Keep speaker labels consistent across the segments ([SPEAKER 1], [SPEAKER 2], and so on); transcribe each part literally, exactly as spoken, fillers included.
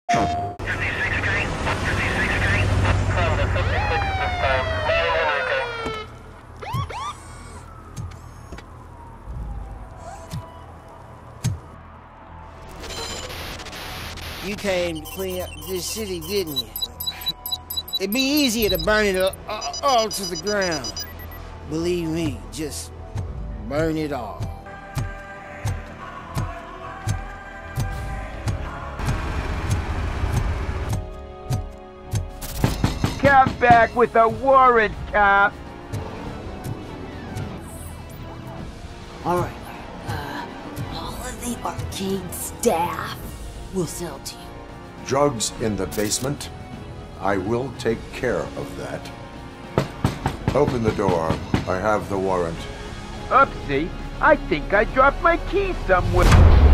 [SPEAKER 1] You came to clean up this city, didn't you? It'd be easier to burn it all, all to the ground. Believe me, just burn it all.
[SPEAKER 2] Come back with a warrant, cop.
[SPEAKER 3] All right. Uh, all of the arcade staff will sell to you.
[SPEAKER 4] Drugs in the basement? I will take care of that. Open the door. I have the warrant.
[SPEAKER 2] Oopsie, I think I dropped my key somewhere.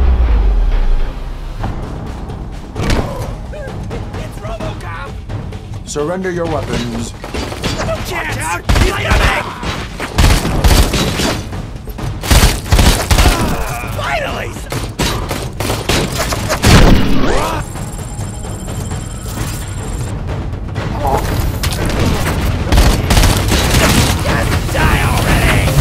[SPEAKER 5] It's RoboCop!
[SPEAKER 4] Surrender your weapons.
[SPEAKER 5] No chance! Out! Light on me! Finally! Just die already!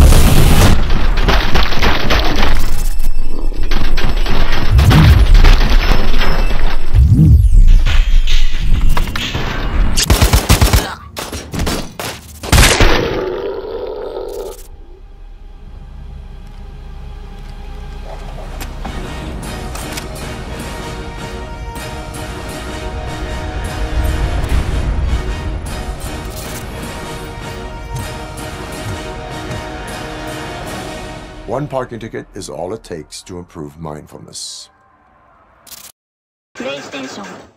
[SPEAKER 4] One parking ticket is all it takes to improve mindfulness.
[SPEAKER 6] PlayStation